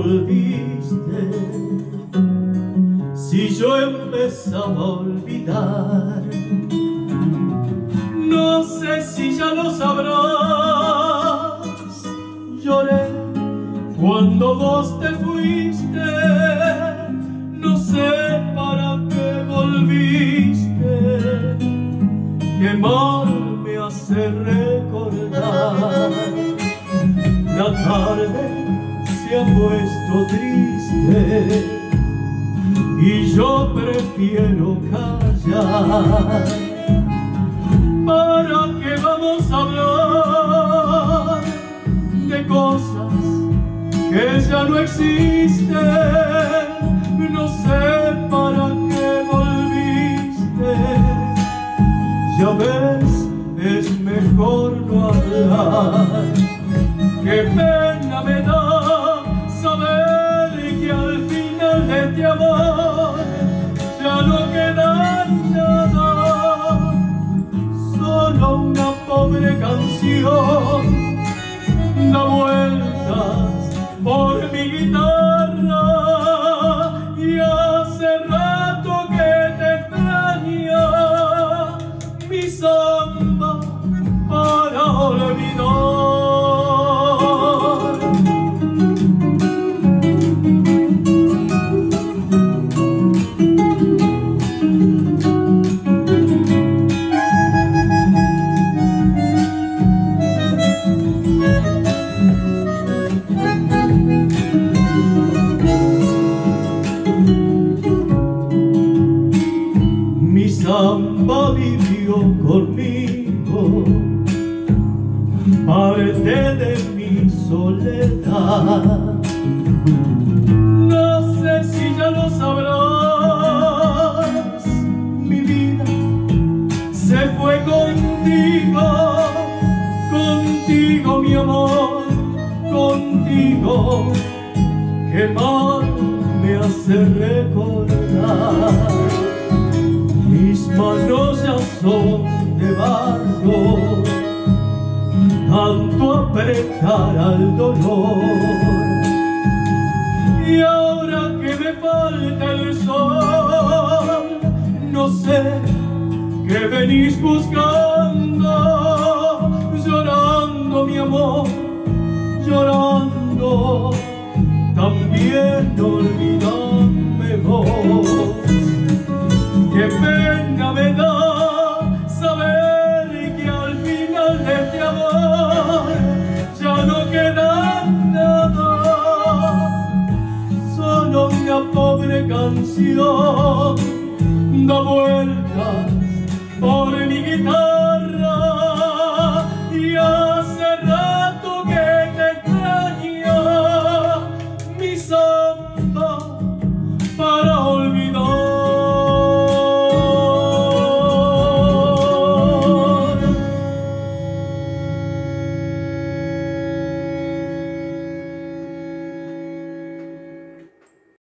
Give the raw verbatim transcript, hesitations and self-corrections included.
volviste, si yo empezaba a olvidar. No sé si ya lo sabrás, lloré cuando vos te fuiste, no sé para qué volviste, qué mal me hace recordar. La tarde se ha puesto triste y yo prefiero callar. ¿Para qué vamos a hablar de cosas que ya no existen? No sé para qué volviste. Ya ves, es mejor no hablar. Qué pena me da saber que al final de este amor ya no queda nada, solo una pobre canción da vueltas por mi guitarra, y hace rato que te extraña mi samba para olvidar. Mi samba vivió conmigo, parte de mi soledad. No sé si ya lo sabrás, mi vida se fue contigo, contigo mi amor, contigo, que mal me hace recordar. Mis manos ya son de barro, tanto apretar al dolor. Y ahora que me falta el sol, no sé qué venís buscando, llorando mi amor, llorando, también olvidadme vos. Qué pena me da saber que al final de este amor ya no queda nada, solo una pobre canción da vuelta